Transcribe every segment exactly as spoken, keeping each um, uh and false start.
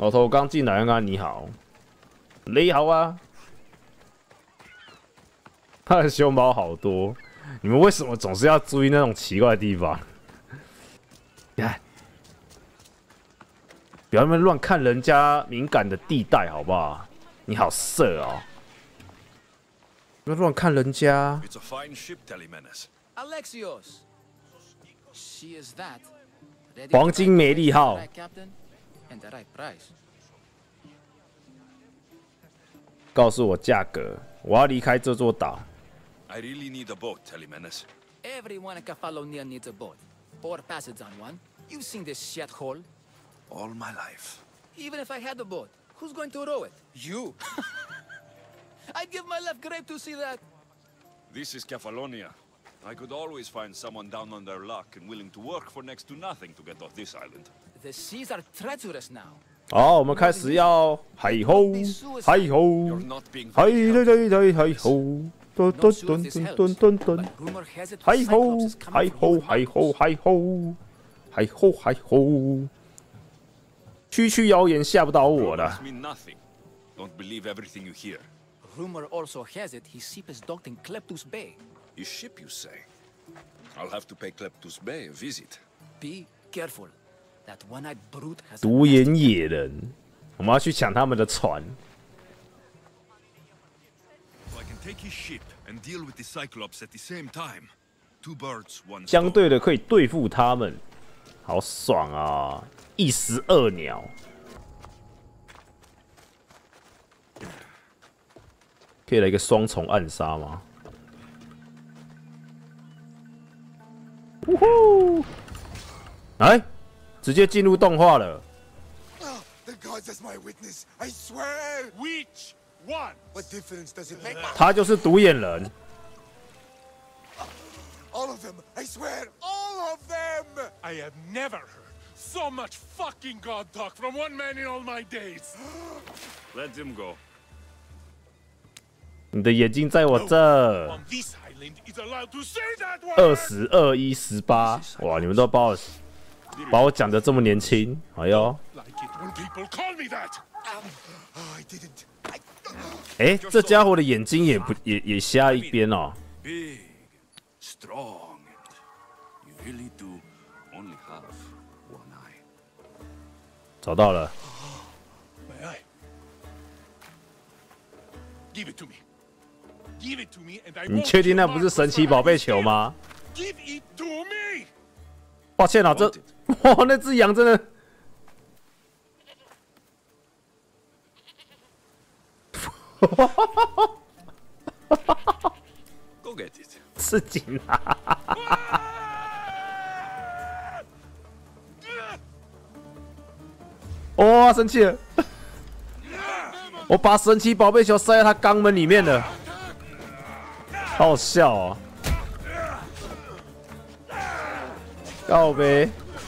老头刚进来，刚你好，你好啊。他的熊猫好多，你们为什么总是要注意那种奇怪的地方？看，不要那么乱看人家敏感的地带，好不好？你好色哦！不要乱看人家。 It's a fine ship, Telemenes. Alexios. She is that. 黄金美丽号。告诉我价格，我要离开这座岛。 I really need a boat, Telemenes. Everyone in Kefalonia needs a boat, or passage on one. You've seen this shithole. All my life. Even if I had a boat, who's going to row it? You. I'd give my left grape to see that. This is Kefalonia. I could always find someone down on their luck and willing to work for next to nothing to get off this island. The seas are treacherous now. 好，我们开始要嗨吼嗨吼嗨嗨嗨嗨吼。蹲蹲蹲蹲蹲蹲蹲，嗨吼嗨吼嗨吼嗨吼嗨吼嗨吼，区区谣言吓不倒我的。 Don't believe everything you hear. Rumor also has it his ship is docked in Kleptus Bay. His ship, you say? I'll have to pay Kleptus Bay a visit. Be careful. That one-eyed brute has. 独眼野人，我们要去抢他们的船。 Take his ship and deal with the Cyclops at the same time. Two birds, one stone. 相对的可以对付他们，好爽啊！一石二鸟。可以来一个双重暗杀吗？呜呼！来，直接进入动画了。 The gods as my witness, I swear. Which one? What difference does it make? 他就是独眼人。 All of them, I swear, all of them! I have never heard so much fucking god talk from one man in all my days. Let him go. 你的眼睛在我这。 On this island is allowed to say that word. 二十二一十八，哇！你们都把我把我讲的这么年轻，哎呦！ Like it when people call me that. Oh, I didn't. I... 哎，这家伙的眼睛也不也也瞎一边哦。 Big, strong, and you really do only have one eye. 找到了。 My eye. Give it to me. Give it to me, and I 你 won't 确定那 kill 不是 Marcus 神奇宝贝球 for 吗？ having Give it to me. 抱歉啊，这哇，那只羊真的。 Go get it. 刺激啊！哇，生气了！我把神奇宝贝球塞在他肛门里面了，好好笑哦！告呗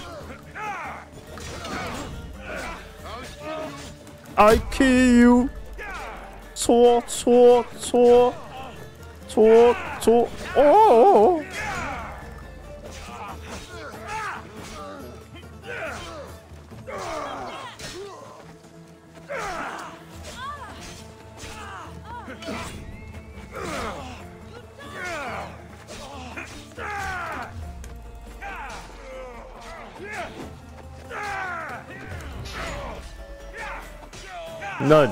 ！I kill you！ 戳戳戳戳戳！哦！ 嫩，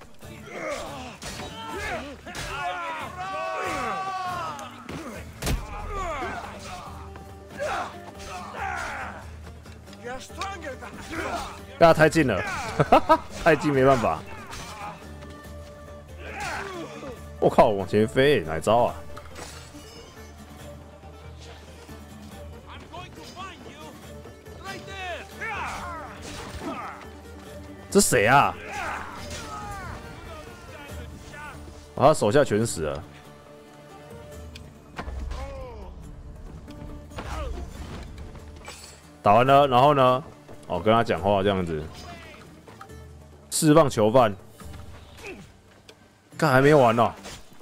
大家太近了，太近没办法。我靠，往前飞，哪招啊？这谁啊？ 哦、他手下全死了。打完了，然后呢？哦，跟他讲话这样子，释放囚犯。看还没完呢、哦。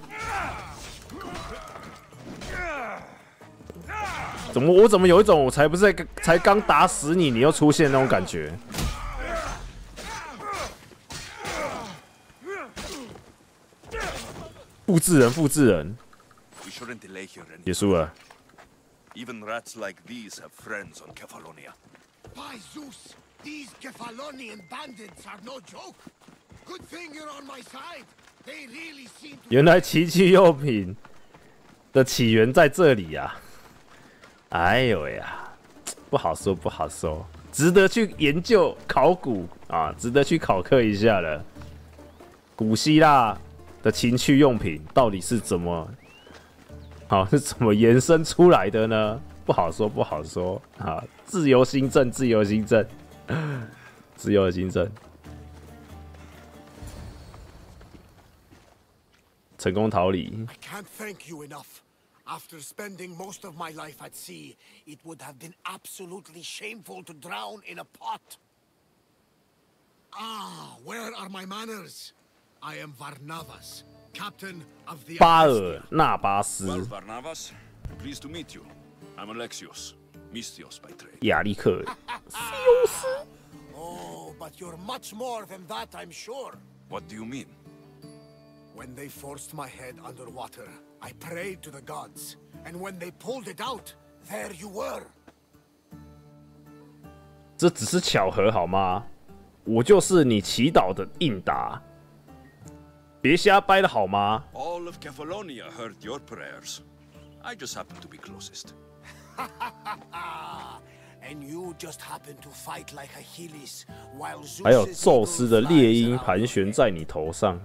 怎么我怎么有一种我才不是才才刚打死你，你又出现那种感觉？ 复制人，复制人， We shouldn't delay here any 结束了。 Even rats like these have friends on Kefalonia. By Zeus, these Kefalonian bandits are no joke. Good thing you're on my side. They really seem to... 原来奇趣用品的起源在这里呀、啊！哎呦呀，不好说，不好说，值得去研究考古啊，值得去考课一下了。古希腊的情趣用品到底是怎么，好、啊、是怎么延伸出来的呢？不好说，不好说啊！自由新政，自由新政，自由新政。 成功逃离。 I can't thank you enough. After spending most of my life at sea, it would have been absolutely shameful to drown in a pot. Ah, where are my manners? I am Varnavas, captain of the 巴尔纳巴 Well, 斯 Barnabas, pleased to meet you. I'm Alexios, Mystios by trade. 亚历克 Oh, but you're much more than that, I'm sure. What do you mean? When they forced my head underwater, I prayed to the gods. And when they pulled it out, there you were. 这只是巧合好吗？我就是你祈祷的应答，别瞎掰了好吗？ All of Kefalonia heard your prayers. I just happen to be closest. And you just happened to fight like Achilles, while Zeus 还有宙斯的猎鹰盘旋在你头上。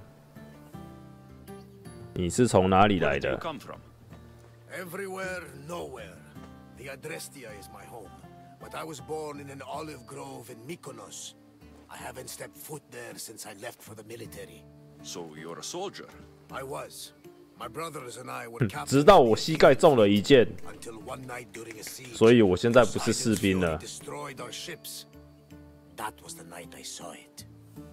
你是从哪里 Where 来 do you 的？ come from? Everywhere, nowhere. The Adrestia is my home, but I was born in an olive grove in Mykonos. I haven't stepped foot there since I left for the military. So you're a soldier. I was. My brothers and I were captains 直到我膝盖中了一箭， until one night during a siege, 所以我现在不是士 Poseidon's 兵 fury 了。 destroyed our ships. That was the night I saw it.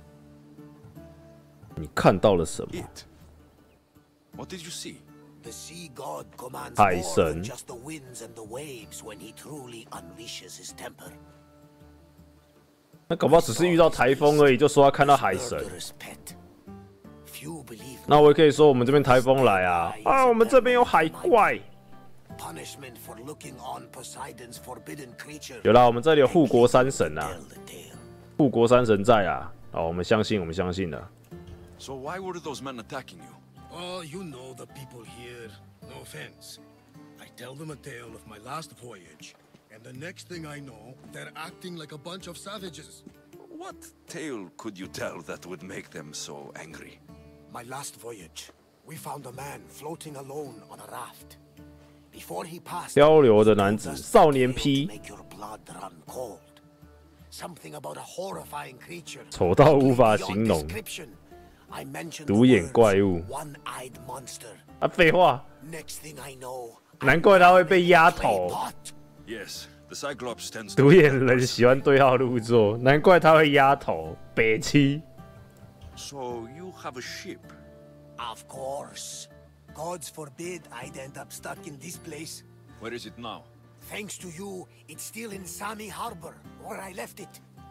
你看到了什么？ It. What did you see? The sea god commands 海 more 神 than just the winds and the waves when he truly unleashes his temper. 那搞不好只是遇到台风而已，就说要看到海神。 Murderous pet. Few believe 那我也可以说我们这边台风来啊啊，我们这边有海怪。 punishment for looking on Poseidon's forbidden creature. 有啦，我们这里有护国山神啊， Tell the tale. 护国山神在啊。哦，我们相信，我们相信的。 So why were those men attacking you? Oh, you know the people here. No offense. I tell them a tale of my last voyage, and the next thing I know, they're acting like a bunch of savages. What tale could you tell that would make them so angry? My last voyage, we found a man floating alone on a raft. Before he passed, 漂流的男子， he told us 少年 a tale to 批， make your blood run cold. Something about a horrifying creature. 丑到无法 Beyond 形容。 description. I mentioned 独眼 the 怪 words, 物 one-eyed monster. 啊，废话， Next thing I know, 难怪他会被压头。 clay pot. Yes, the Cyclops tends 独 to... 眼人喜欢对号入座，难怪他会压头。北七， So you have a ship. Of course. Gods forbid I'd end up stuck in this place. Where is it now? Thanks to you, it's still in Sami Harbor, where I left it.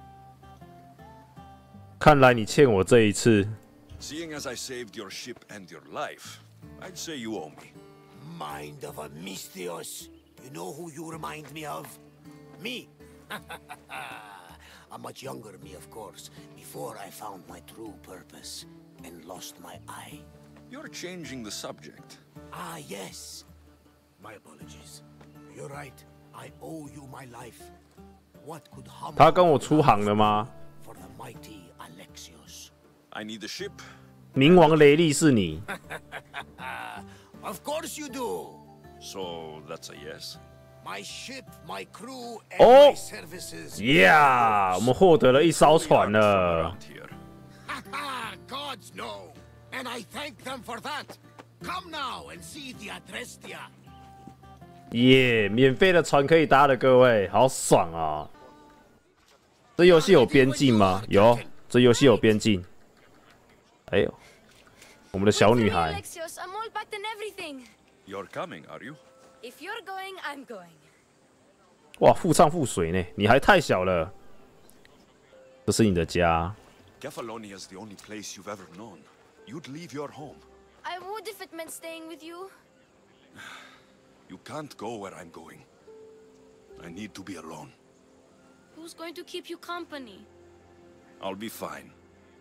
看来你欠我这一次。 Seeing as I saved your ship and your life, I'd say you owe me. Mind of a Mystios. You know who you remind me of? Me. A much younger me, of course, before I found my true purpose and lost my eye. You're changing the subject. Ah, yes. My apologies. You're right. I owe you my life. What could humble 他跟我出航了吗？ for the mighty Alexios? I need a ship. 冥王雷利是你， Of course you do. So that's a yes. My ship, my crew, and Oh. my services. yeah，我们获得了一艘船 From 了。 around here. Ha gods no. And I thank them for that. Come now and see the Adrestia. 耶、免费的船可以搭的，各位，好爽啊！这游戏有边境吗？有，这游戏有边境。哎呦，我们的小女孩， Alexios, I'm all packed and everything. You're coming, are you? If you're going, I'm going. 哇，妇唱妇随呢，你还太小了。这是你的家， Kefalonia is the only place you've ever known. You'd leave your home. I would if it meant staying with you. You can't go where I'm going. I need to be alone. Who's going to keep you company? I'll be fine.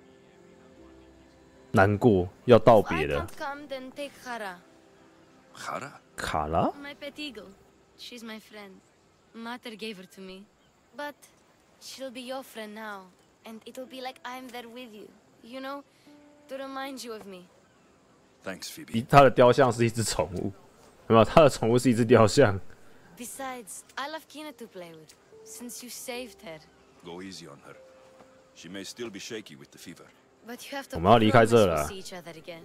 难过，要道 If I 别了。 can't come, then take Hara, Hara? 卡拉， my pet eagle. She's my friend. Mater gave her to me. But she'll be your friend now, and it'll be like I'm there with you. You know, to remind you of me. Thanks, Phoebe. 比他的雕像是一只宠物，有没有？他的宠物是一只雕像。 Besides, I love Kina to play with, since you saved her. Go easy on her. She may still be shaky with the fever. But you have to 我们要离开 promise 这 we'll 了。 see each other again.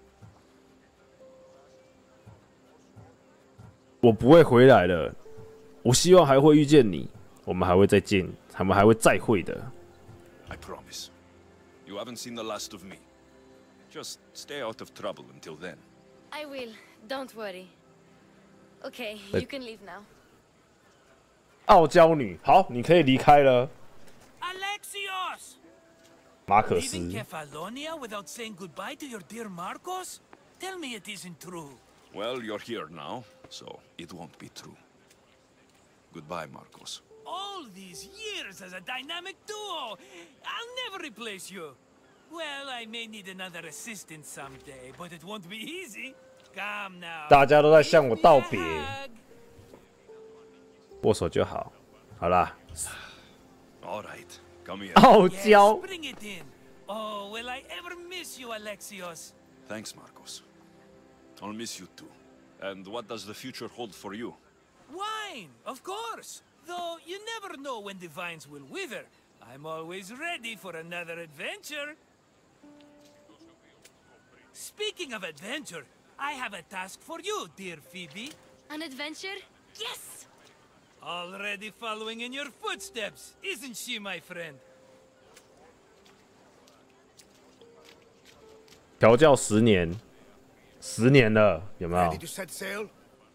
我不会回来了，我希望还会遇见你，我们还会再见，我们还会再会的。 I promise. You haven't seen the last of me. Just stay out of trouble until then. I will. Don't worry. Okay, But- you can leave now. 傲娇女，好，你可以离开了。 Alexios! 马可斯， Leaving Kefalonia without saying goodbye to your dear Marcos? Tell me it isn't true. Well, you're here now, so it won't be true. Goodbye, Marcos. All these years as a dynamic duo! I'll never replace you! Well, I may need another assistant someday, but it won't be easy. Come now. 大家都在向我道 Give 别， me a hug. 握手就好。好啦， All right, come here. 傲 Yes, 娇， bring it in. Oh, will I ever miss you, Alexios? Thanks, Marcos. I'll miss you too. And what does the future hold for you? Wine, of course. Though you never know when the vines will wither. I'm always ready for another adventure. Speaking of adventure, I have a task for you, dear Phoebe. An adventure? Yes! Already following in your footsteps, isn't she, my friend? 调教十年，十年了，有没有 Ready？to set sail?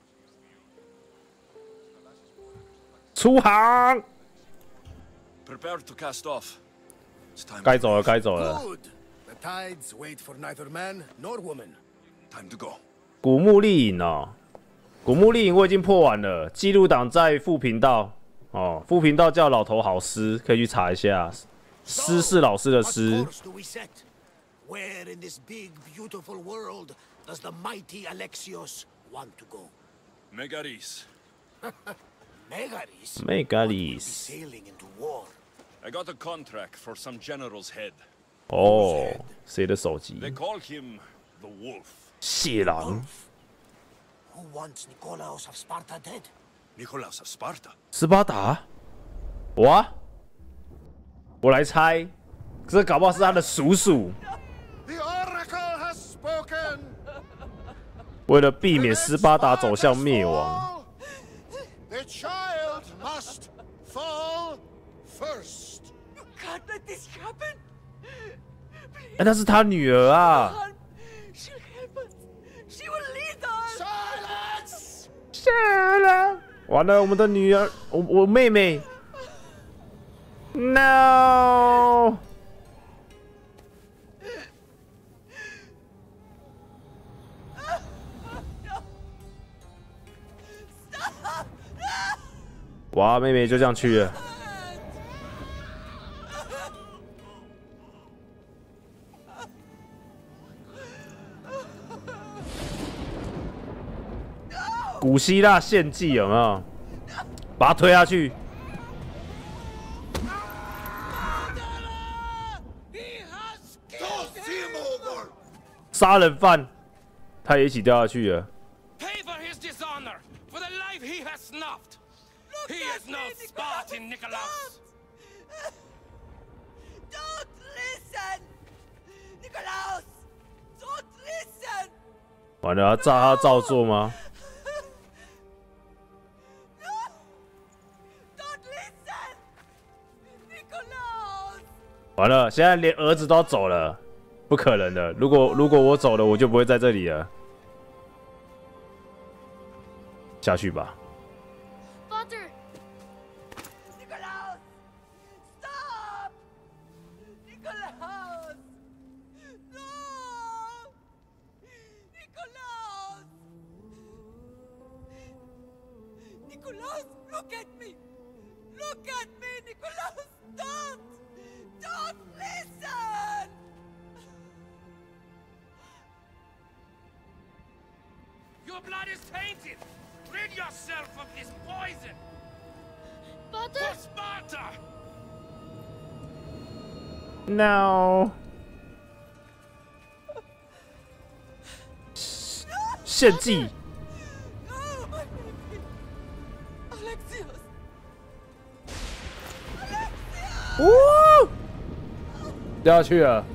出航， Prepare to cast off. It's time. 该走了，该走了。 Good. The tides wait for neither man nor woman. Time to go. 古墓丽影哦，古墓丽影我已经破完了，记录档在副频道哦，副频道叫老头好诗，可以去查一下。诗是老师的 What 诗， course do we set? Where in this big, beautiful world does the mighty Alexios want to go? Megaris. Megaris? 梅加 Be 里斯 sailing into war. I got a contract for some general's head. 哦，谁的手机？ They call him the Wolf. 谢狼， Who wants Nikolaos of Sparta dead? Nicolaus of Sparta. 斯巴达，我啊，我来猜，这搞不好是他的叔叔。 The Oracle has spoken! 为了避免斯巴达走向灭亡， The child must fall first. You can't let this happen! 哎，那是他女儿啊！ She'll help us! She will lead us! Silence! 下了，完了，我们的女儿，我我妹妹 ，no！ 哇，妹妹就这样去了。古希腊献祭有没有？把他推下去。 Toss him over! 杀人犯，他也一起掉下去了。 Pay for his dishonor, for the life he has snuffed. He is no Spartan, Nicolaus. Don't listen! Nicolaus! Don't listen! 完了，要照他照做吗？ Don't listen! Nicolaus! 完了，现在连儿子都要走了，不可能的。如果如果我走了，我就不会在这里了。下去吧。 Potter! Nicolaus! Stop! Nicolaus! No! Nikolaus, look at me! Look at me, Nikolaus! Don't! Don't listen! Your blood is tainted! Rid yourself of this poison! Father? For Sparta! No. 献祭。 No, my baby! Alexios! 哦，掉下去了。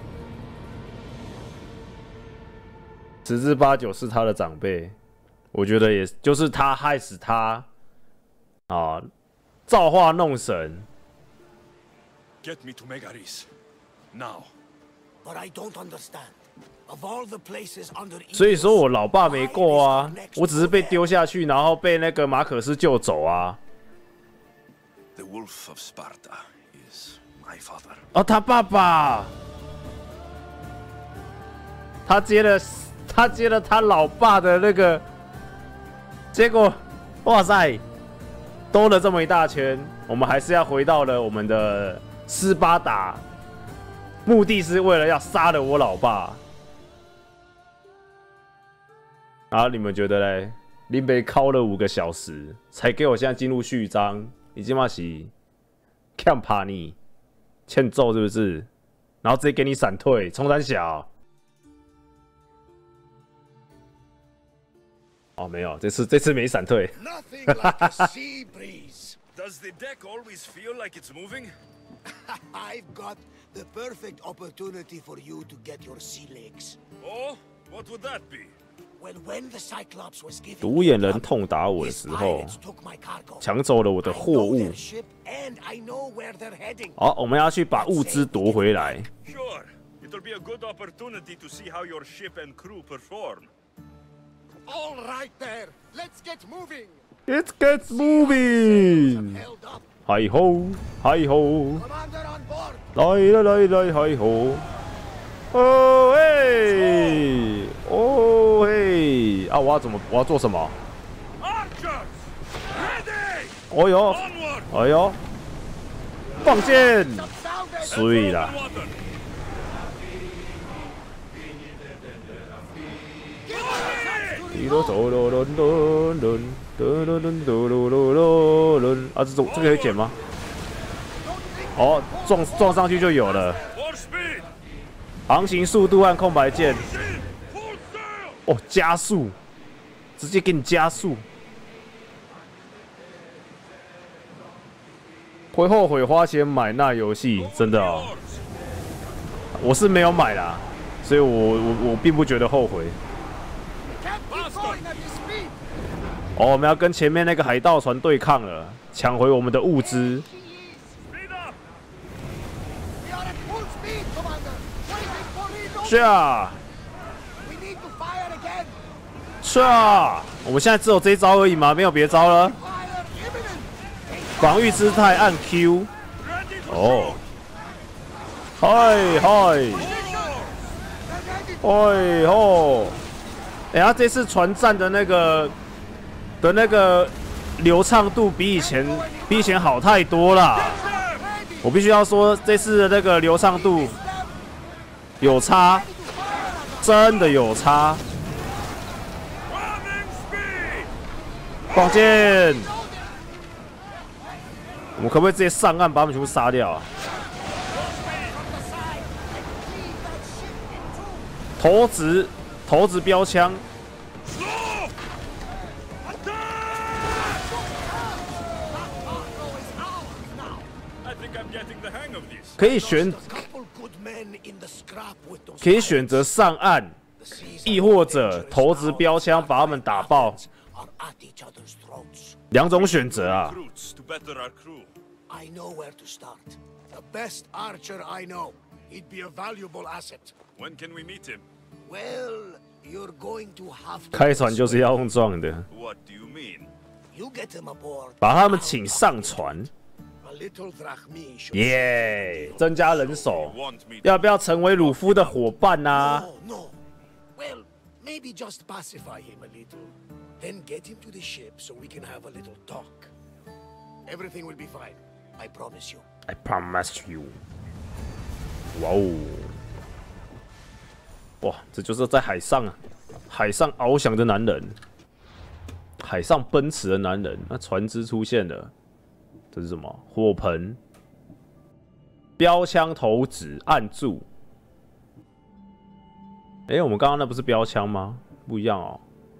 十之八九是他的长辈，我觉得也就是他害死他啊，造化弄神。 Get me to Megaris. Now. But I don't understand. Of all the places under 所以说我老爸没过啊，我只是被丢下去，然后被那个马可斯救走啊。 The wolf of Sparta is my father. 哦，他爸爸，他接了，他接了他老爸的那个，结果，哇塞，兜了这么一大圈，我们还是要回到了我们的斯巴达，目的是为了要杀了我老爸。然后你们觉得嘞？林北敲了五个小时，才给我现在进入序章，已经嘛是欠怕你。 欠揍是不是？然后直接给你闪退，冲三小。哦，没有，这次这次没闪退。 Nothing like a sea breeze. Does the deck always feel like it's moving? I've got the perfect opportunity for you to get your sea legs. Oh, what would that be? Well, when the Cyclops was giving 独眼人痛打我的时候，抢走了我的货物。好，我们要去把物资夺回来。 Sure, it'll be a good opportunity to see how your ship and crew perform. All right there, let's get moving. Let's get moving. Held up. 嗨吼，嗨吼， Commander on board. 来来来来，嗨吼。哦嘿，哦嘿，啊！我要怎么？我要做什么？ Archers, ready! 哦呦， Onward! 哎呦，放箭，碎啦！ Water! 滴噜哆噜噜噜噜，嘟噜噜嘟噜噜噜噜。啊，这种这个可以剪吗？哦，撞撞上去就有了。 For speed! 航行速度和空白键， Full sail! 哦，加速，直接给你加速。会后悔花钱买那游戏，真的哦。我是没有买啦，所以我我我并不觉得后悔。 Can't keep going at this speed. 哦，我们要跟前面那个海盗船对抗了，抢回我们的物资。 Speed up! We are at full speed, Commander. Waiting for reload. 是啊， We need to fire again. 是啊，我们现在只有这一招而已吗？没有别招了。 Fire imminent. 防御姿态按 Q。哦，嗨嗨。 哎吼！哎呀，这次船战的那个的那个流畅度比以前比以前好太多啦！我必须要说，这次的那个流畅度有差，真的有差。放箭！我们可不可以直接上岸把他们全部杀掉啊？ 投掷，投掷标枪。可以选，可以选择上岸，亦或者投掷标枪把他们打爆。两种选择啊。 I know where to start. The best archer I know. He'd be a valuable asset. When can we meet him? Well, you're going to have to 开船就是要用撞的， What do you mean? You get him aboard. 把他们请上船， A little drachmi should 耶、增加人手。 Want me to 要不要成为鲁夫的伙伴啊？ No, no. Well, maybe just pacify him a little. Then get him to the ship so we can have a little talk. Everything will be fine. I promise you. I promise you. 哇哦！哇，这就是在海上啊，海上翱翔的男人，海上奔驰的男人。那船只出现了，这是什么？火盆、标枪头指，按住。哎、欸，我们刚刚那不是标枪吗？不一样哦。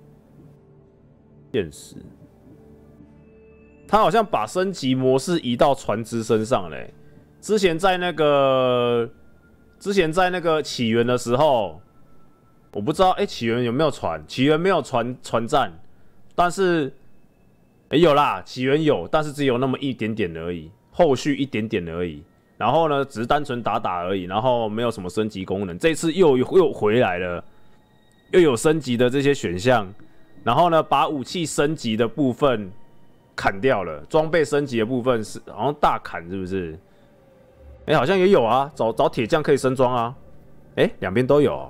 现实，他好像把升级模式移到船只身上嘞、欸。之前在那个。之前在那个起源的时候，我不知道哎、欸，起源有没有船？起源没有船船站，但是哎、欸、有啦，起源有，但是只有那么一点点而已，后续一点点而已。然后呢，只是单纯打打而已，然后没有什么升级功能。这次又又回来了，又有升级的这些选项。然后呢，把武器升级的部分砍掉了，装备升级的部分是好像大砍，是不是？哎、欸，好像也有啊，找找铁匠可以升装啊。哎、欸，两边都有、喔。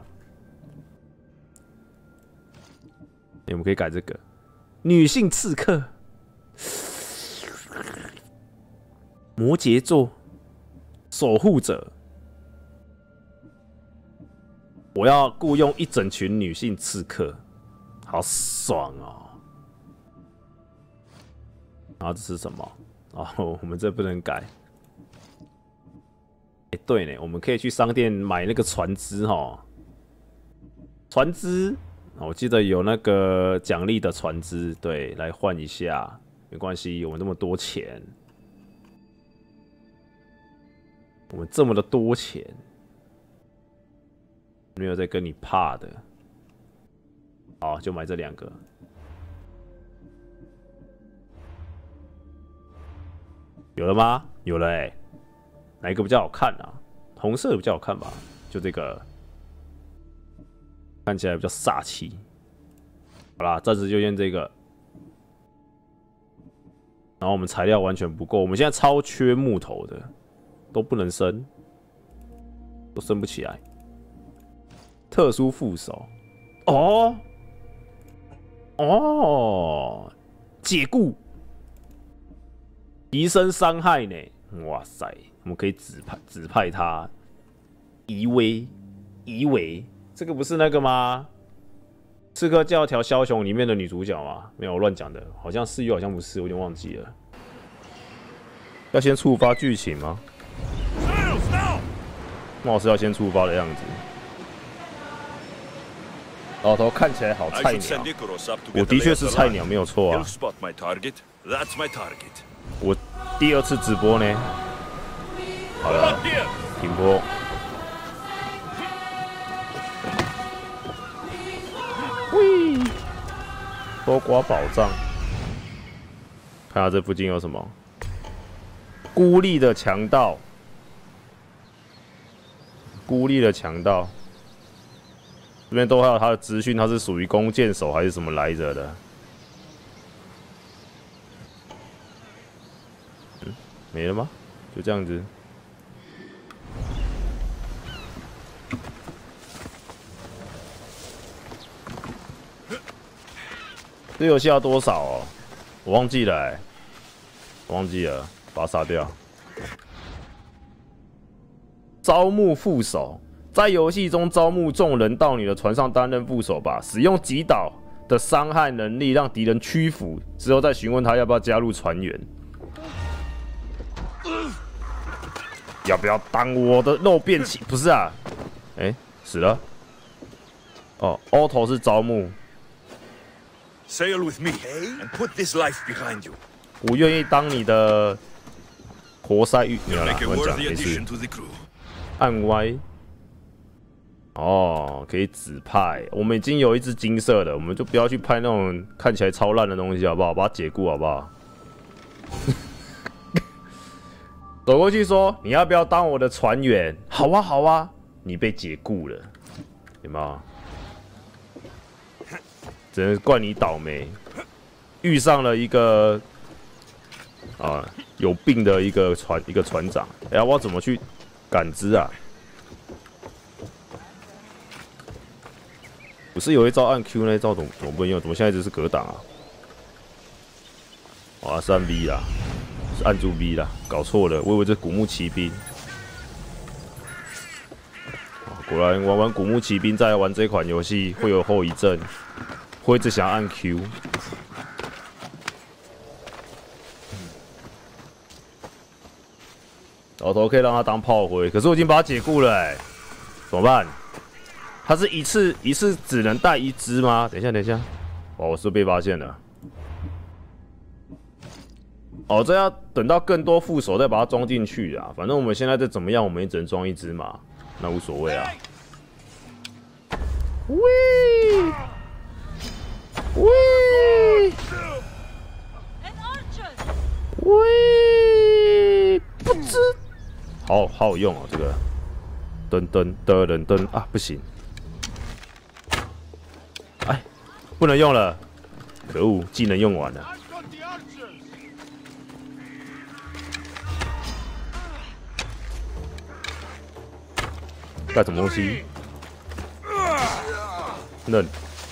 哎、欸，我们可以改这个女性刺客，摩羯座守护者。我要雇佣一整群女性刺客，好爽哦！然后这是什么？哦，我们这不能改。欸、对呢，我们可以去商店买那个船只哈，船只，我记得有那个奖励的船只，对，来换一下，没关系，我们这么多钱，我们这么的多钱，没有在跟你怕的，好，就买这两个，有了吗？有了哎、欸。哪一个比较好看啊？红色比较好看吧？就这个，看起来比较煞气。好啦，暂时就用这个。然后我们材料完全不够，我们现在超缺木头的，都不能升，都升不起来。特殊副手，哦哦，解雇，提升伤害呢？哇塞！我们可以指派指派他，夷威，夷为，这个不是那个吗？刺客教条枭雄里面的女主角吗？没有，我乱讲的，好像是又好像不是，我有点忘记了。要先触发剧情吗？貌似要先触发的样子。老头看起来好菜鸟，我的确是菜鸟，没有错啊。我第二次直播呢。好了，停播。喂，多刮宝藏。看下这附近有什么？孤立的强盗，孤立的强盗。这边都还有他的资讯，他是属于弓箭手还是什么来着的？嗯，没了吗？就这样子。这游戏要多少哦？我忘记了哎、欸，我忘记了，把它杀掉。招募副手，在游戏中招募众人到你的船上担任副手吧。使用击倒的伤害能力让敌人屈服，之后再询问他要不要加入船员。要不要当我的肉便器？不是啊，哎、欸，死了。哦 ，auto 是招募。 Sail with me and put this life behind you. 我愿意当你的活塞玉，没有啦，乱讲，没事。按 Y， 哦，可以指派。我们已经有一只金色的，我们就不要去派那种看起来超烂的东西，好不好？把它解雇，好不好？走过去说：“你要不要当我的船员？”好啊，好啊。你被解雇了，有没有？只能怪你倒霉，遇上了一个啊有病的一个船一个船长。哎、欸，我要怎么去感知啊？不是有一招按 Q 那一招怎么怎么不能用？怎么现在一直是格挡啊？哇，是按 V 啦，是按住 V 啦，搞错了，我以为这古墓骑兵。果然玩玩古墓骑兵在玩这款游戏会有后遗症，会一直想按 Q。老头可以让他当炮灰，可是我已经把他解雇了哎、欸，怎么办？他是一次一次只能带一只吗？等一下，等一下，哇，我是被发现了。哦，这要等到更多副手再把它装进去啊。反正我们现在再怎么样，我们也只能装一只嘛，那无所谓啊。喂喂喂，不知，好好好用哦，这个噔噔噔噔噔啊，不行，哎，不能用了，可恶，技能用完了。干什么东西？嫩。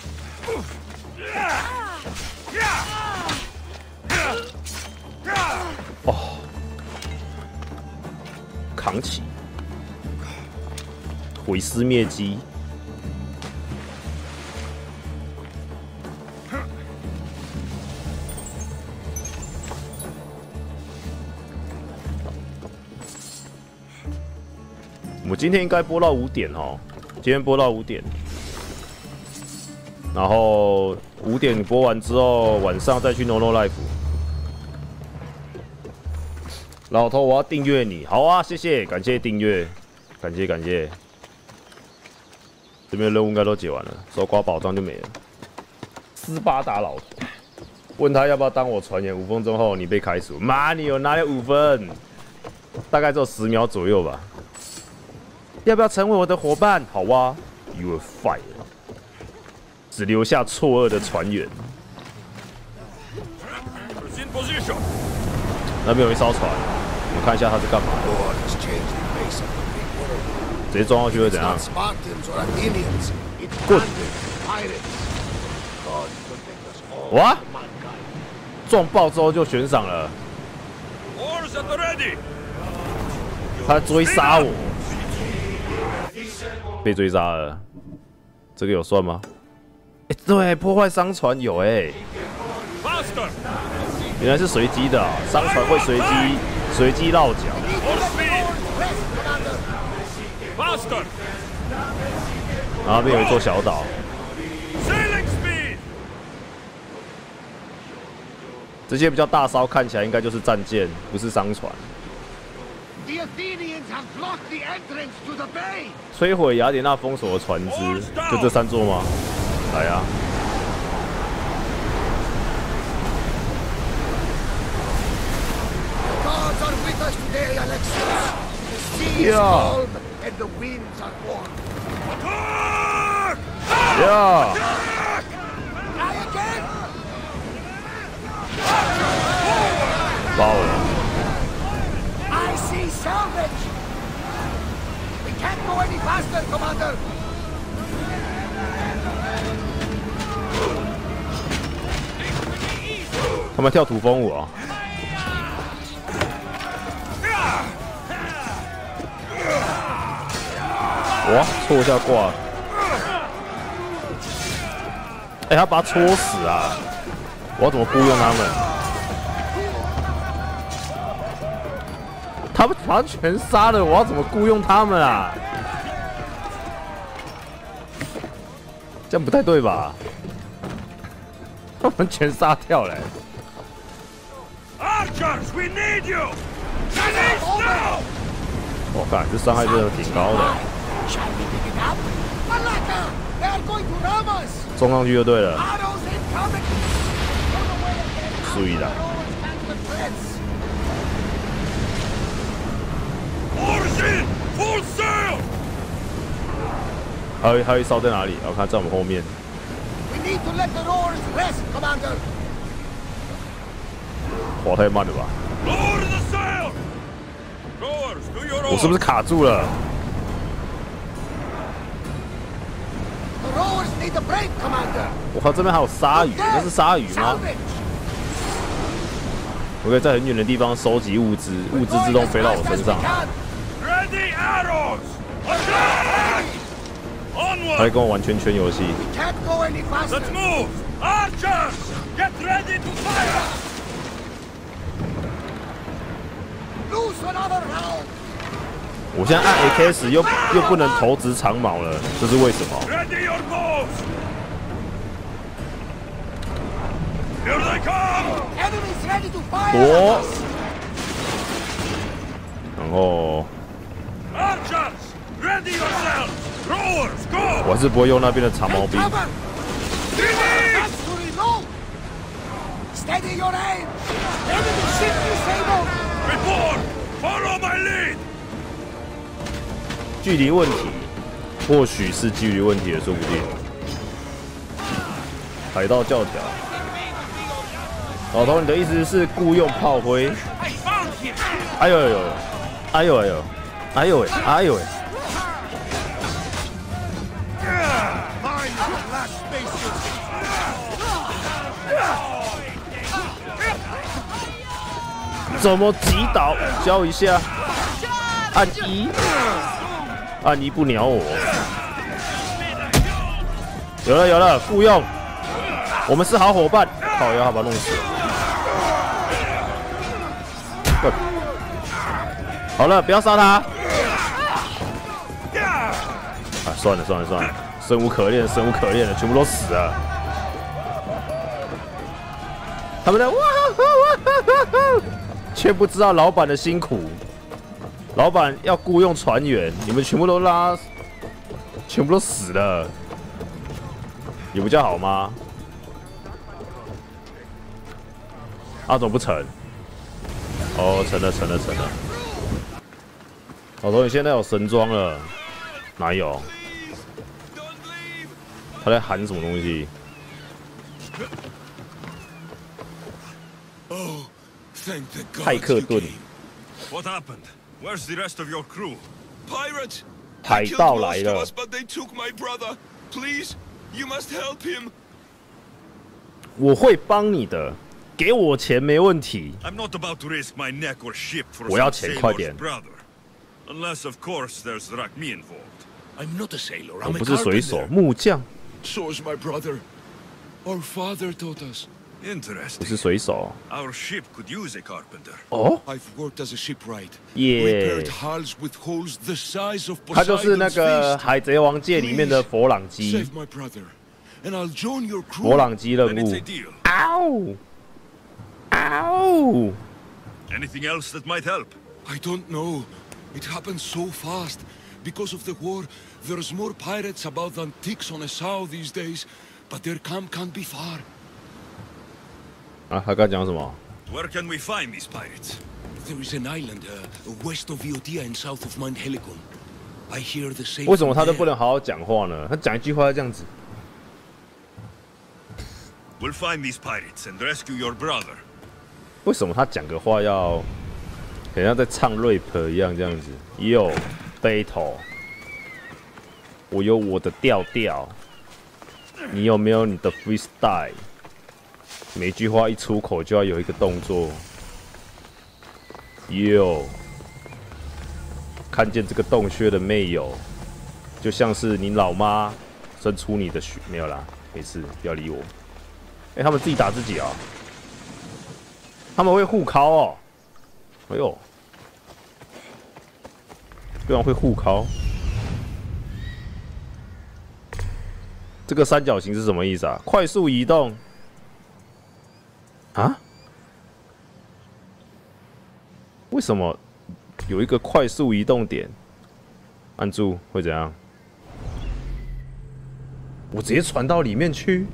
哦，扛起，毁尸灭迹。我今天应该播到五点哦，今天播到五点，然后五点播完之后，晚上再去 No No Life。老头，我要订阅你，好啊，谢谢，感谢订阅，感谢感谢。这边的任务应该都解完了，搜刮宝藏就没了。斯巴达老头，问他要不要当我船员，五分钟后你被开除。妈，你有哪有五分？大概只有十秒左右吧。要不要成为我的伙伴？好啊 ，You are fired。只留下错愕的船员。那边有一艘船，我们看一下它是干嘛的。直接撞上去会怎样？滚！哇！撞爆之后就悬赏了。他追杀我。被追杀了，这个有算吗？哎、欸，对，破坏商船有哎、欸，原来是随机的、啊，商船会随机随机落脚。然后那边有一座小岛。这些比较大艘，看起来应该就是战舰，不是商船。摧毁雅典娜封锁的船只，就这三座吗？来啊！呀！呀！爆了！ I see salvage! We can't go any faster, Commander! 他们跳土风舞啊！哇，戳一下挂！哎、欸，他把他戳死啊！我要怎么雇佣他们？ 他们把他全杀了，我要怎么雇佣他们啊？这样不太对吧？他们全杀掉了、欸。我看这伤害真的挺高的。冲上去就对了。注意的。 还有还有一艘在哪里？我看在我们后面。滑太慢了吧？我是不是卡住了？ need a break, Commander. 我靠，这边还有鲨鱼，那是鲨鱼吗？ 我可以在很远的地方收集物资，物资自动飞到我身上。 Ready arrows! 他在跟我玩圈圈游戏。 Can't go any faster. Let's move! Archers! Get ready to fire! Lose another round. 我现在按 X 又又不能投掷长矛了，这是为什么？ Ready your bows! Here they come! Enemies ready to fire. 躲，然后 Archers! Ready yourselves! Throwers, go! 我还是不会用那边的长矛兵。 Cover. That's to reload. Steady your aim. Enemy ship disabled. Report! Follow my lead! 距离问题，或许是距离问题也说不定。海盗教条。老头，你的意思是雇佣炮灰？哎呦呦呦！哎呦哎呦！哎呦喂！哎呦喂！怎么击倒？教一下。按一。按一不鸟我。有了有了，雇佣。我们是好伙伴。靠，要把他弄死。好了，不要杀他。啊，算了算了算了，生无可恋，生无可恋了，全部都死了。他们在哇哈哇哈，却不知道老板的辛苦。老板要雇佣船员，你们全部都拉，全部都死了，也不叫好吗？啊，怎么不成？哦，成了，成了，成了。老头，你现在有神装了？哪有？他在喊什么东西？ Oh, thank the gods 泰克 you 顿。 came. What happened? Where's the rest of your crew? Pirates! 海 They 盗 killed 来 most 了 of us, but they took my brother. Please, you must help him. 我会帮你的，给我钱没问题。 I'm not about to risk my neck or ship for 我要 some 钱，快 sailor's 点。 brother. Unless, of course, there's Rakmi involved. I'm not a sailor. 我 I'm a 不是水手， carpenter. 木匠， So is my brother. Our father taught us. 不 Interesting. 是水手。 Our ship could use a carpenter. 哦， I've worked as a shipwright. 耶 Repaired！hulls with holes the size of 他就是那 Poseidon's 个《 fist. 海贼王》界里面的佛朗基 Save，my brother, and I'll join your 佛 crew. 朗基任 Then it's 务 a。deal. 嗷！嗷！ Anything else that might help? I don't know. It happened so fast. Because of the war, there's more pirates about than ticks on a sow these days. But their camp can't be far. 啊，他刚讲什么？ Where can we find these pirates? There is an island uh, west of Iotia and south of Mount Helicon. I hear the sailors. 为什么他都不能好好讲话呢？他讲一句话要这样子。 We'll find these pirates and rescue your brother. 为什么他讲个话要，好像在唱 rap 一样这样子？有 battle， 我有我的调调，你有没有你的 freestyle？ 每句话一出口就要有一个动作。有，看见这个洞穴的妹友，就像是你老妈生出你的血，没有啦，没事，不要理我。哎、欸，他们自己打自己啊、喔！他们会互敲哦。哎呦，对方会互敲。这个三角形是什么意思啊？快速移动。啊？为什么有一个快速移动点？按住会怎样？我直接传到里面去。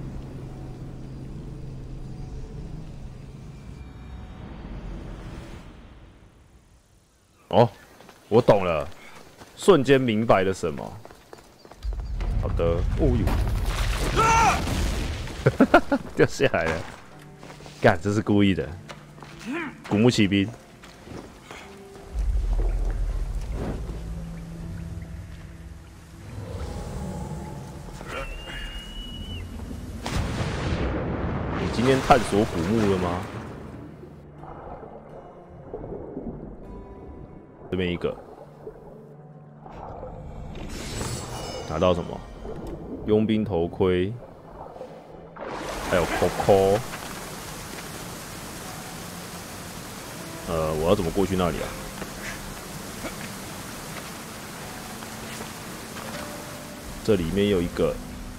哦，我懂了，瞬间明白了什么。好的，哦呦，掉下来了，干，这是故意的。古墓奇兵， 今天探索古墓了吗？这边一个，拿到什么？佣兵头盔，还有 Coco。呃，我要怎么过去那里啊？这里面有一个。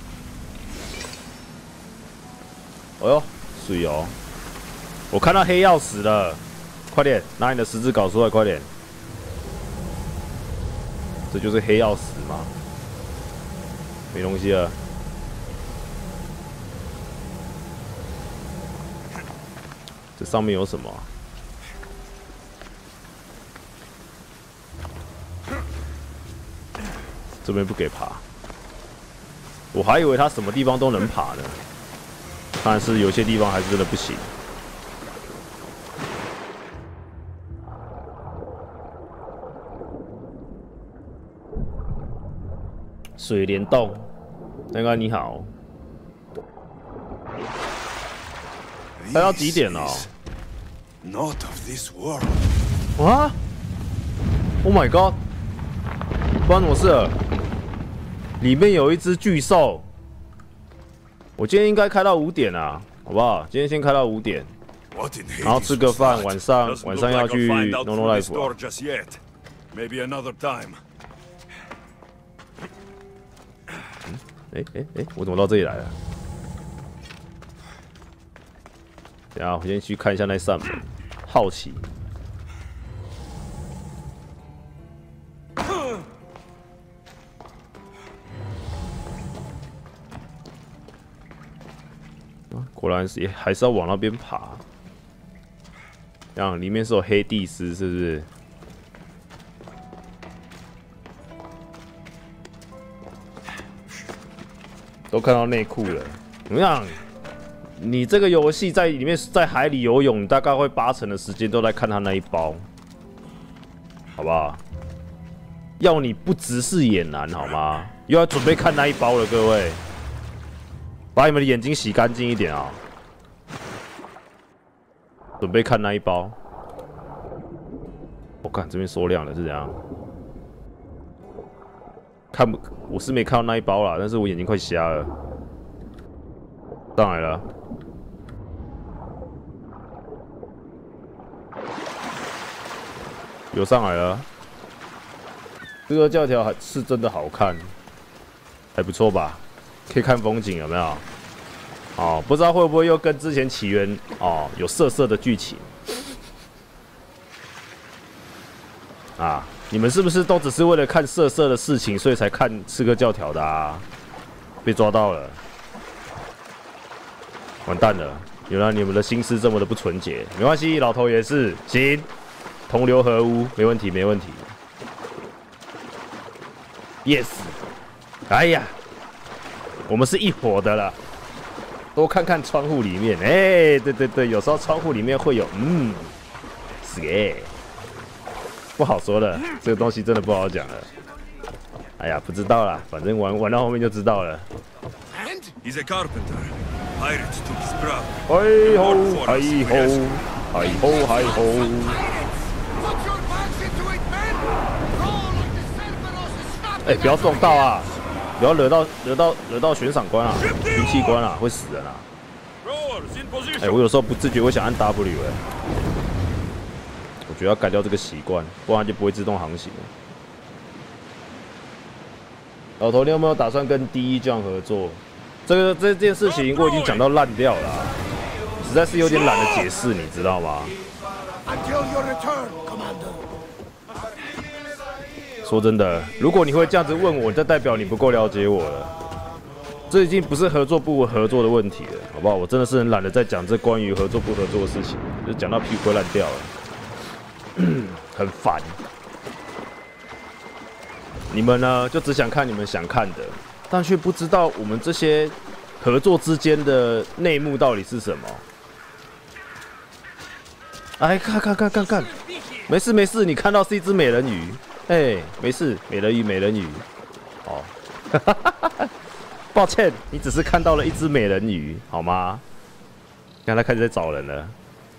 哎呦，水哦！我看到黑曜石了，快点拿你的十字镐出来，快点！这就是黑曜石吗？没东西了。这上面有什么、啊？这边不给爬，我还以为它什么地方都能爬呢。 但是有些地方还是真的不行。水帘洞，那个你好，还要几点哦 ？Not of this world. 啊 ！Oh my god！ 发生什么事了？里面有一只巨兽。 我今天应该开到五点啊，好不好？今天先开到五点，然后吃个饭，晚上晚上要去 No No Life 啊。哎哎哎，我怎么到这里来了？等下我先去看一下那扇门，好奇。果然是也还是要往那边爬。这样里面是有黑帝斯，是不是？都看到内裤了。怎么样？你这个游戏在里面在海里游泳，你大概会八成的时间都在看他那一包，好不好？要你不直视眼难好吗？又要准备看那一包了，各位。 把你们的眼睛洗干净一点啊！准备看那一包。我、哦、看这边缩量了是怎样？看不，我是没看到那一包啦，但是我眼睛快瞎了。上来了，有上来了。这个教条还是真的好看，还不错吧？ 可以看风景有没有？哦，不知道会不会又跟之前起源哦有色色的剧情啊？你们是不是都只是为了看色色的事情，所以才看刺客教条的啊？被抓到了，完蛋了！原来你们的心思这么的不纯洁。没关系，老头也是，行，同流合污，没问题，没问题。Yes， 哎呀！ 我们是一伙的了，多看看窗户里面。哎、欸，对对对，有时候窗户里面会有，嗯，是哎，不好说的，这个东西真的不好讲了。哎呀，不知道啦，反正玩玩到后面就知道了。 He's a carpenter. Pirates took his grub. 嗨吼，嗨吼，嗨吼，嗨吼。哎、欸，不要撞到啊！ 不要惹到惹到惹到悬赏官啊，军器官啊，会死人啊！哎、欸，我有时候不自觉会想按 W 哎、欸，我觉得要改掉这个习惯，不然就不会自动航行了。老头，你有没有打算跟第一将合作？这个这件事情我已经讲到烂掉了、啊，实在是有点懒得解释，你知道吗？说真的，如果你会这样子问我，就代表你不够了解我了。这已经不是合作不合作的问题了，好不好？我真的是很懒得再讲这关于合作不合作的事情，就讲到屁股烂掉了，很烦。你们呢，就只想看你们想看的，但却不知道我们这些合作之间的内幕到底是什么。哎，看看看看看，没事没事，你看到是一只美人鱼。 哎、欸，没事，美人鱼，美人鱼。哦，抱歉，你只是看到了一只美人鱼，好吗？ 看他开始在找人了，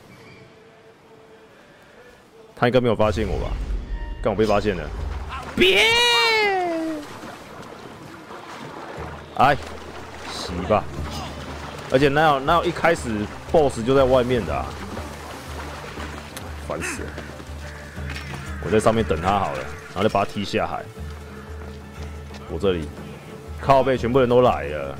他应该没有发现我吧？干我被发现了，别！哎，洗吧！而且哪有哪有一开始 B O S S 就在外面的啊？烦死了！我在上面等他好了，然后再把他踢下海。我这里靠背全部人都来了。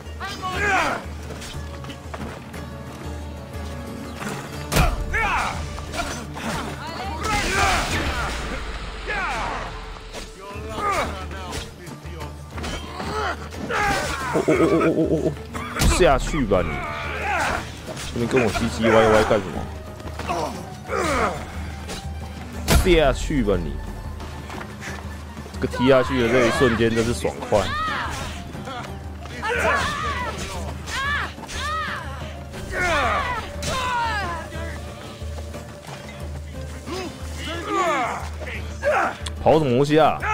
哦哦哦哦哦哦哦！下去吧你！你跟我唧唧歪歪干什么？下去吧你！这个踢下去的这一瞬间真是爽快。跑什么东西啊？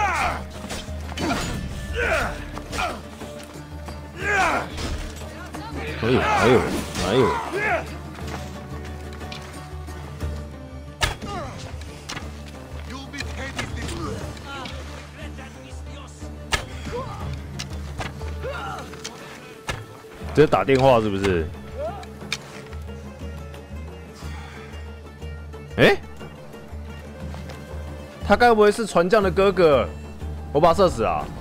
哎呦哎呦哎呦！这是打电话是不是？哎、欸，他该不会是船匠的哥哥？我把他射死啊！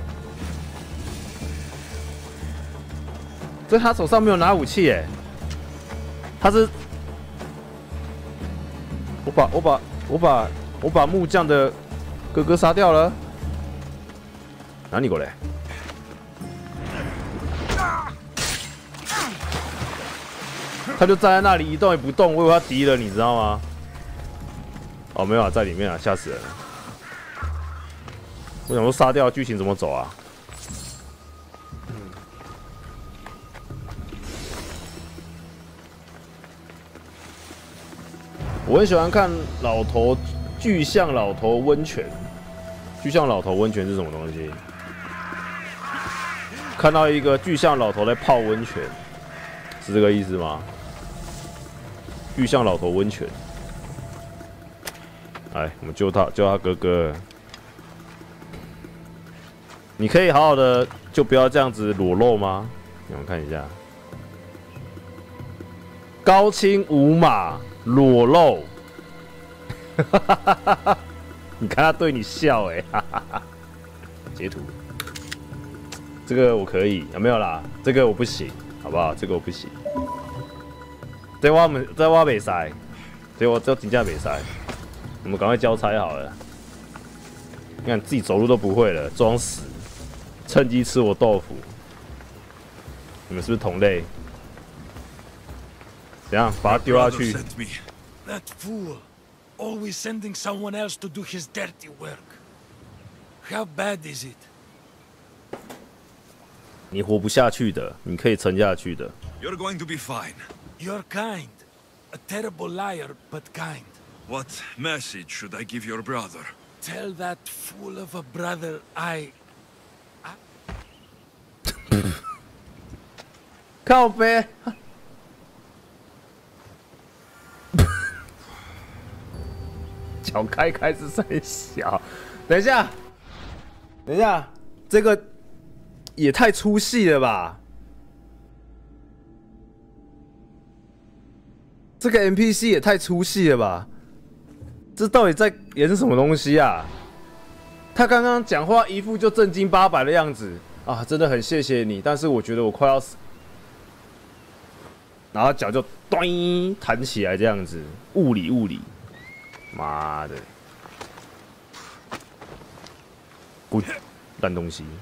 这他手上没有拿武器哎，他是我把我把我把我把木匠的哥哥杀掉了，哪里过来？他就站在那里一动也不动，我以为他敌了，你知道吗？哦，没有啊，在里面啊，吓死人了！我想说杀掉剧情怎么走啊？我很喜欢看老头巨象老头温泉，巨象老头温泉是什么东西？看到一个巨象老头在泡温泉，是这个意思吗？巨象老头温泉，来，我们救他，救他哥哥。你可以好好的，就不要这样子裸露吗？我们看一下，高清无码。裸露，你看他对你笑哎、欸，截图，这个我可以，有没有啦？这个我不行，好不好？这个我不行，在挖们在挖北塞，所以我这评价北塞，我们赶快交差好了。你看自己走路都不会了，装死，趁机吃我豆腐，你们是不是同类？怎样？把他丢下去。 That fool, always sending someone else to do his dirty work. How bad is it? 你活不下去的，你可以沉下去的。 You're going to be fine. You're kind, a terrible liar, but kind. What message should I give your brother? Tell that fool of a brother I. 靠北。脚开开是三小，等一下，等一下，这个也太出戏了吧！这个 N P C 也太出戏了吧！这到底在演什么东西啊？他刚刚讲话一副就正经八百的样子啊，真的很谢谢你，但是我觉得我快要死，然后脚就咚弹起来这样子，物理物理。妈的！滚，烂东西！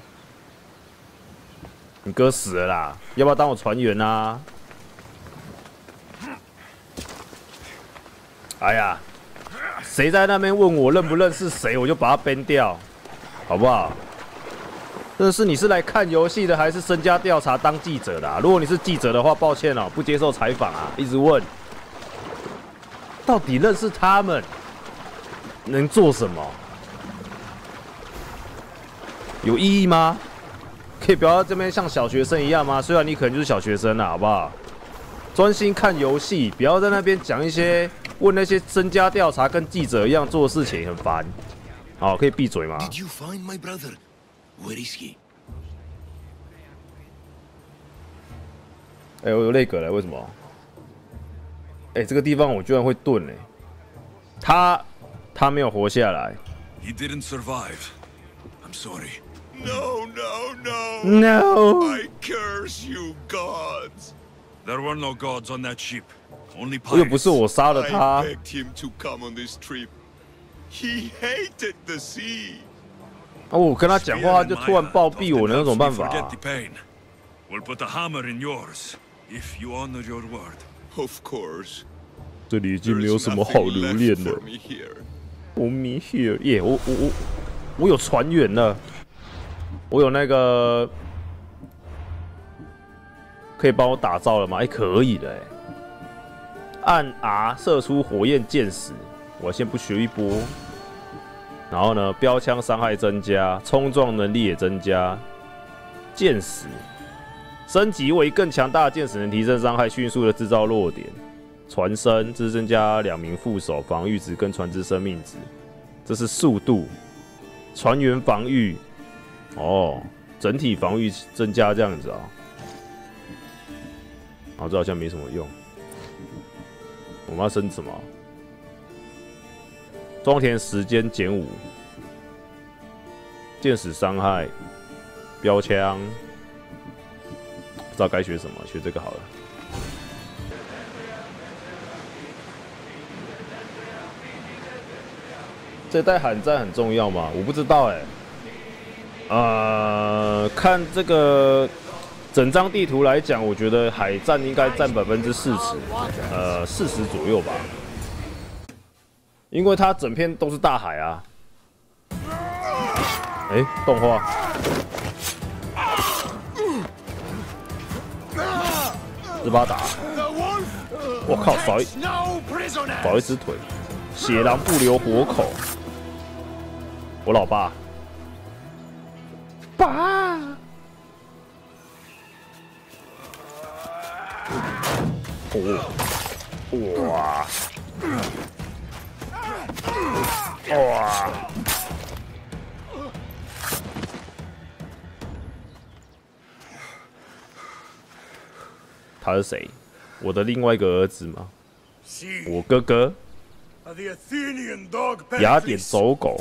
你哥死了啦，要不要当我船员啊？哎呀，谁在那边问我认不认识谁，我就把他 ban 掉，好不好？这是你是来看游戏的，还是身家调查当记者的啊？如果你是记者的话，抱歉哦，不接受采访啊！一直问，到底认识他们？能做什么？有意义吗？可以不要这边像小学生一样吗？虽然你可能就是小学生了，好不好？ 专心看游戏，不要在那边讲一些问那些身家调查跟记者一样做的事情，很烦。好，可以闭嘴吗？ Did you find my brother? Where is he? 哎、欸，我有那个了，为什么？哎、欸，这个地方我居然会盾哎、欸，他他没有活下来。 He didn't survive. I'm sorry. No, no, no. No. I curse you, gods. There were no gods on that ship. Only 又不是 pirates. 我杀了他。 I begged him to come on this trip. He hated the sea. 啊，我跟他讲话，他就突然暴毙我，能有什么办法、啊？ Forget the pain. We'll put a hammer in yours if you honor your word. Of course. 这里已经没有什么好留恋了。我 me here， 耶、yeah, 我我我我有船员了，我有那个可以帮我打造了吗？哎、欸，可以的哎。按 R 射出火焰箭矢，我先不学一波。然后呢，标枪伤害增加，冲撞能力也增加，箭矢升级为更强大的箭矢，能提升伤害，迅速的制造弱点。船身，这是增加两名副手防御值跟船只生命值。这是速度，船员防御，哦，整体防御增加这样子啊、哦。好，这好像没什么用。我们要升什么？装填时间减五，箭矢伤害，标枪，不知道该学什么，学这个好了。这代喊战很重要吗？我不知道哎、欸。呃，看这个整张地图来讲，我觉得海战应该占百分之四十，呃，四十左右吧。因为它整片都是大海啊。哎、欸，动画。十八打。我靠，少一少一只腿，血狼不留活口。我老爸。爸。哦，哇。哇！他是谁？我的另外一个儿子吗？我哥哥。雅典走狗。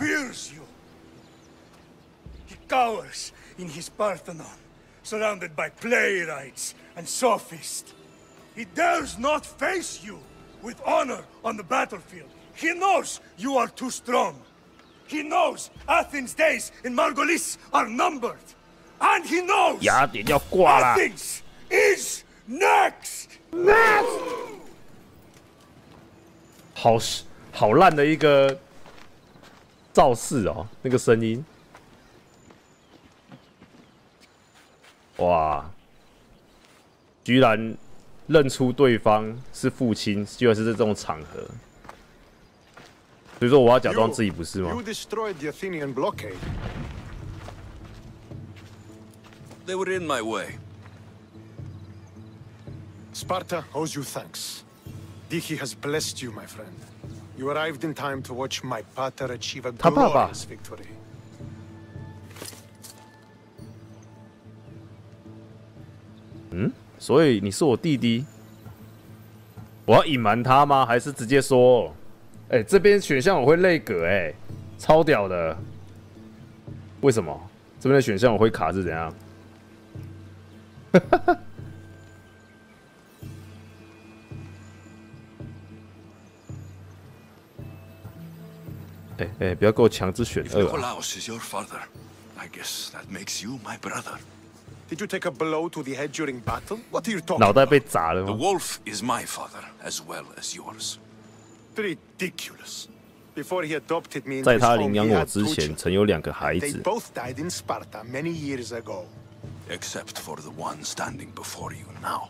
He cowers in his Parthenon, surrounded by playwrights and sophists. He dares not face you with honor on the battlefield. He knows you are too strong. He knows Athens' days in Margolis are numbered. And he knows 雅典要挂啦 Athens is next! Next! 好好烂的一个造势哦，那个声音。哇！居然认出对方是父亲，居然是在这种场合。所以说我要假装自己不是吗 You destroyed the Athenian blockade. They were in my way. Sparta owes you thanks. Dichi has blessed you, my friend. You arrived in time to watch my pater achieve a glorious victory. 嗯，所以你是我弟弟，我要隐瞒他吗？还是直接说？哎、欸，这边选项我会内格，哎，超屌的。为什么？这边的选项我会卡是怎样？哎哎、欸欸，不要给我强制选二、啊。 Nicolaus is your father. I guess that makes you my brother. Did you take a blow to the head during battle? What are you talking 脑袋 about? 被砸了 The 吗？ wolf is my father as well as yours. Ridiculous. Before he adopted me into 在 his 他 home, 领养 he 我 had 之 two 前， children. 曾有两个孩 They 子。 both died in Sparta many years ago. Except for the one standing before you now.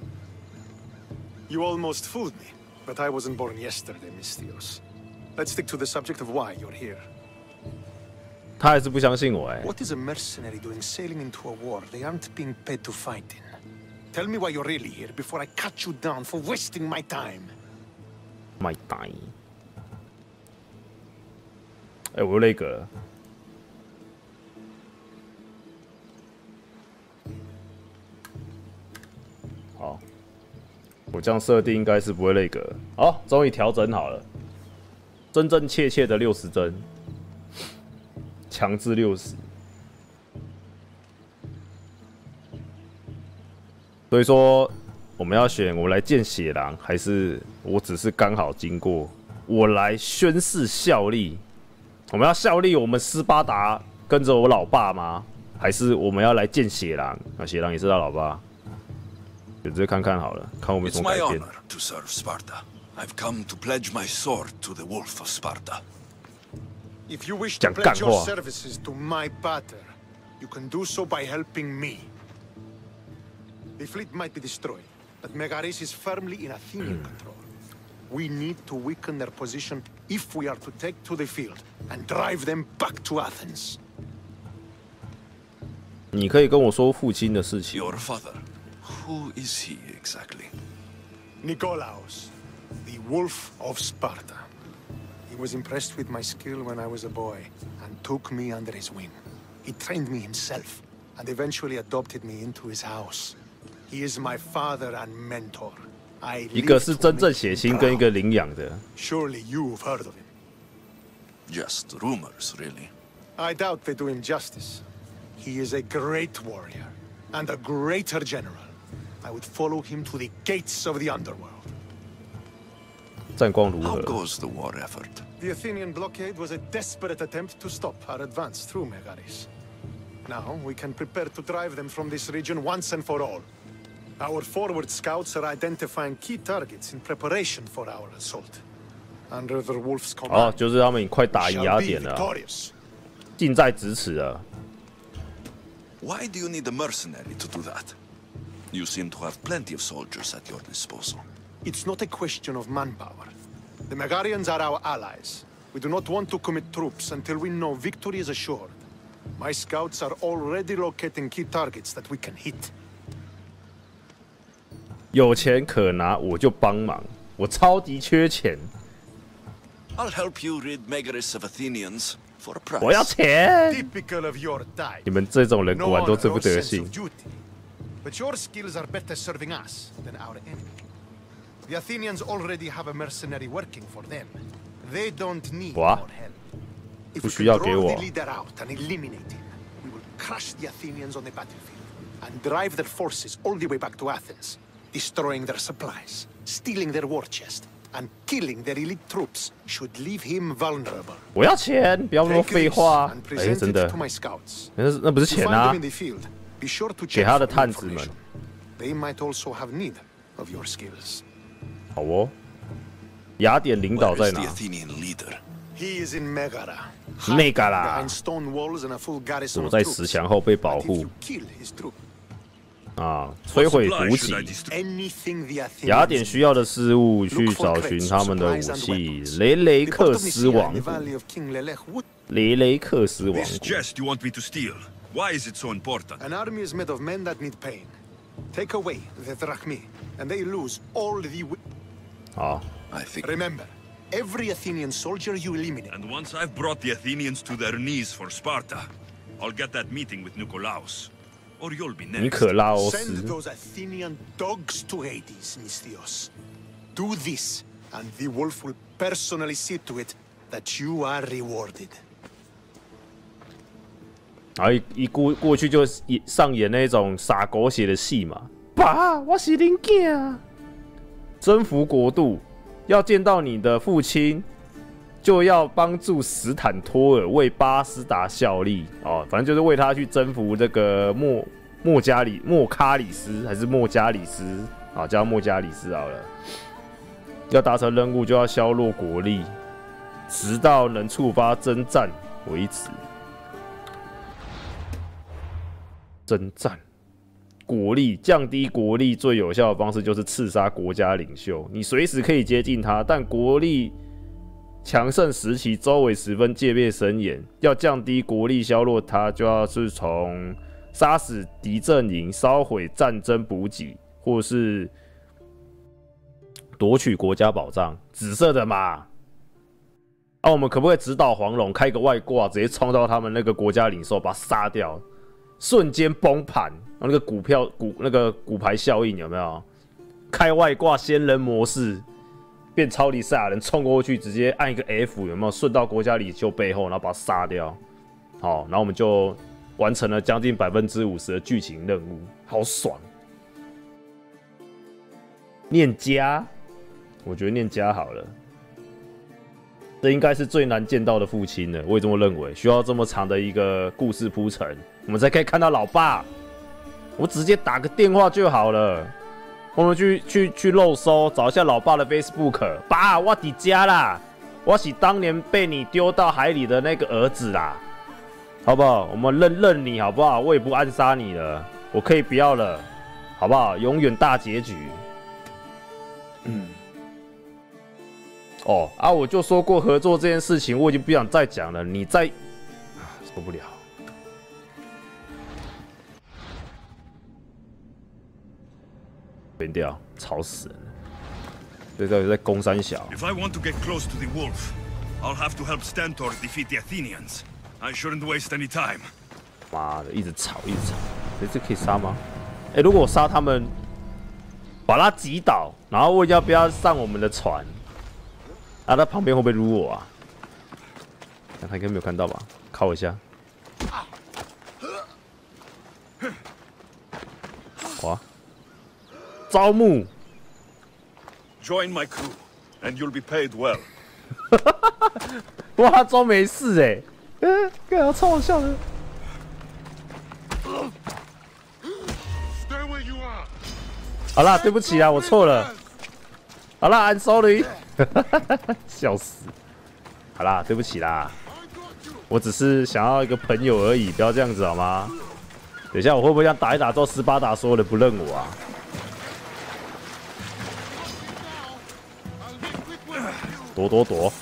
You almost fooled me, but I wasn't born yesterday, Mystios. Let's stick to the subject of why you're here. 他还是不相信我哎、欸。 What is a mercenary doing sailing into a war they aren't being paid to fight in? Tell me why you're really here before I cut you down for wasting my time. My time。哎、欸，我又那个了。好，我这样设定应该是不会那个。好，终于调整好了，真真切切的六十帧，强制六十。所以说，我们要选我来见血狼，还是我只是刚好经过，我来宣誓效力？我们要效力我们斯巴达，跟着我老爸吗？还是我们要来见血狼？啊，血狼也是他老爸，就直接看看好了，看我们有什么改变。 It's my honor to serve Sparta. I've come to pledge my sword to the Wolf of Sparta. If you wish to pledge your services to my pater, you can do so by helping me. The fleet might be destroyed, but Megaris is firmly in Athenian control. We need to weaken their position if we are to take to the field and drive them back to Athens. 你可以跟我说父亲的事情。 Your father, who is he exactly? Nikolaos, the Wolf of Sparta. He was impressed with my skill when I was a boy and took me under his wing. He trained me himself and eventually adopted me into his house. He is my father and mentor. I 一个是真正血腥，跟一个领养的。 Surely you've heard of him. Just rumors, really. I doubt they do him justice. He is a great warrior and a greater general. I would follow him to the gates of the underworld. 战光如何 How goes the war effort? The Athenian blockade was a desperate attempt to stop our advance through Megaris. Now we can prepare to drive them from this region once and for all. Our forward scouts are identifying key targets in preparation for our assault. Under the Wolf's command, 哦，就是他们快打赢雅典了，近在咫尺了。 Why do you need a mercenary to do that? You seem to have plenty of soldiers at your disposal. It's not a question of manpower. The Megarians are our allies. We do not want to commit troops until we know victory is assured. My scouts are already locating key targets that we can hit. 有钱可拿，我就帮忙。我超级缺钱。 I'll help you rid Megaris of Athenians for a price. 我要钱。 Typical of your type. 你们这种人果然都这副德行。 But your skills are better serving us than our enemy. The Athenians already have a mercenary working for them. They don't need more help. If we can draw the leader out and eliminate him, we will crush the Athenians on the battlefield and drive their forces all the way back to Athens, destroying their supplies, stealing their war chest, and killing their elite troops should leave him vulnerable. 我要钱，不要那么废话。哎，真的，那是那不是钱啊，给他的探子们。 They might also have need of your skills. 好哦，雅典领导在哪 ？He is in Megara. Megara. Behind stone walls and a full garrison 躲 of 在 troops. 石墙后被保护。 Kill his troop. 啊，摧毁补给。雅典需要的事物，去找寻他们的武器。雷雷克斯王国。雷雷克斯王国。 This chest you want me to steal? Why is it so important? An army is made of men that need pain. Take away the drachmi, and they lose all the. 好 I think. Remember, every Athenian soldier you eliminate. And once I've brought the Athenians to their knees for Sparta, I'll get that meeting with Nikolaos. Or you'll be next. 尼可拉欧 Send 斯。 those Athenian dogs to Hades, Misthios. Do this, and the wolf will personally see to it that you are rewarded. 然后一一过过去就上演那种洒狗血的戏嘛。爸，我是恁囝。征服国度，要见到你的父亲，就要帮助史坦托尔为巴斯达效力哦。反正就是为他去征服这个莫莫加里莫卡里斯还是莫加里斯啊，叫莫加里斯好了。要达成任务，就要削弱国力，直到能触发征战为止。 征战，国力降低国力最有效的方式就是刺杀国家领袖。你随时可以接近他，但国力强盛时期周围十分戒备森严。要降低国力削弱他，就要是从杀死敌阵营、烧毁战争补给，或是夺取国家宝藏。紫色的嘛。啊，我们可不可以指导黄龙开个外挂，直接冲到他们那个国家领袖，把他杀掉，瞬间崩盘？然后那个股票股那个骨牌效应有没有？开外挂仙人模式，变超级赛亚人冲过去，直接按一个 F 有没有？顺到国家领袖背后，然后把他杀掉。好，然后我们就完成了将近百分之五十的剧情任务，好爽！念家，我觉得念家好了。这应该是最难见到的父亲了，我也这么认为。需要这么长的一个故事铺陈，我们才可以看到老爸。我直接打个电话就好了。我们去去去肉搜，找一下老爸的 Facebook。爸，我伫家啦，我是当年被你丢到海里的那个儿子啦，好不好？我们认认你好不好？我也不暗杀你了，我可以不要了，好不好？永远大结局。嗯。哦啊！我就说过合作这件事情，我已经不想再讲了。你再啊，受不了！变掉，吵死人了！这到底在攻三小 If I want to get close to the wolf, I'll have to help Stentor defeat the Athenians. I shouldn't waste any time. 妈的，一直吵，一直吵。哎，这可以杀吗？哎，如果我杀他们，把他击倒，然后问要不要上我们的船？啊，他旁边会不会撸我啊？他应该没有看到吧？靠一下。哇！招募。 Join my crew, and you'll be paid well. 哇，他装没事哎、欸，嗯，干啥超好笑的。好啦，对不起啦，我错了。好啦 ，I'm sorry。笑死！好啦，对不起啦，我只是想要一个朋友而已，不要这样子好吗？等一下我会不会这样打一打之后，斯巴达所有人不认我啊？躲躲躲！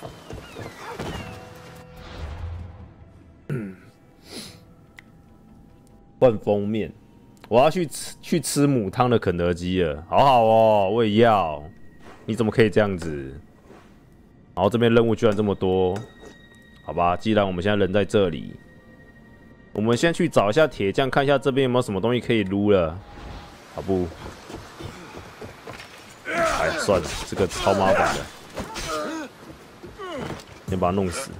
换封面，我要去吃去吃母汤的肯德基了，好好哦，我也要。你怎么可以这样子？然后这边任务居然这么多，好吧，既然我们现在人在这里，我们先去找一下铁匠，看一下这边有没有什么东西可以撸了，好不？哎，算了，这个超麻烦的，先把他弄死。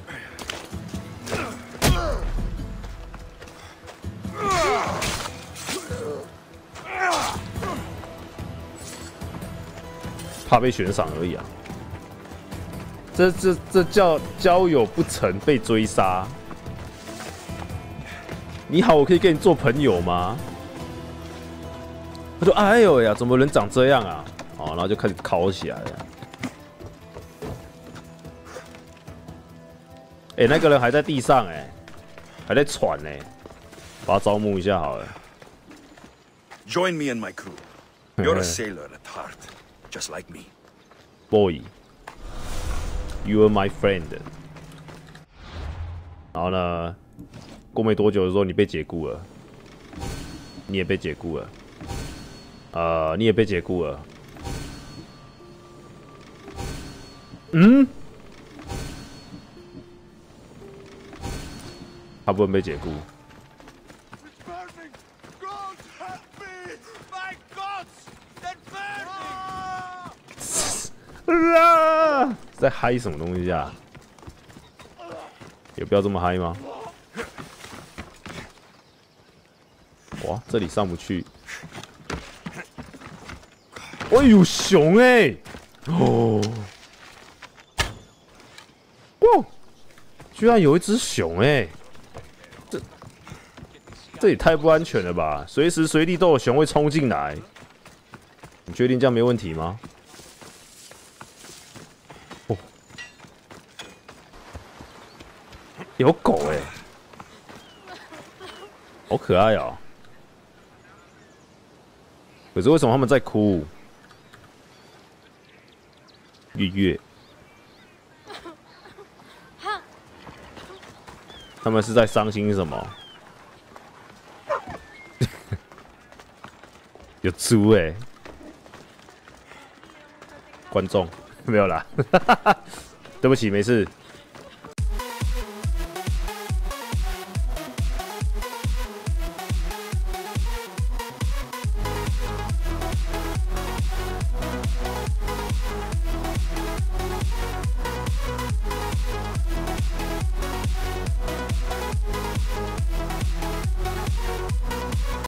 怕被悬赏而已啊！这这这叫交友不成被追杀。你好，我可以跟你做朋友吗？他说：“哎呦呀，怎么人长这样啊？”哦，然后就开始烤起来了。哎、欸，那个人还在地上哎、欸，还在喘哎、欸，把他招募一下好了。 Join me and my crew. You're a sailor at heart. Just like me. Boy, you are my friend. 然后呢，过没多久的时候，你被解雇了，你也被解雇了，呃，你也被解雇了。嗯？他不能被解雇。啊！在嗨什么东西啊？有必要这么嗨吗？哇，这里上不去。哎呦，熊哎、欸！哦，哇，居然有一只熊哎、欸！这这也太不安全了吧！随时随地都有熊会冲进来。你确定这样没问题吗？哦，有狗哎、欸，好可爱哦、喔！可是为什么他们在哭？月月，他们是在伤心什么？ 有猪哎、欸！观众没有啦，对不起，没事。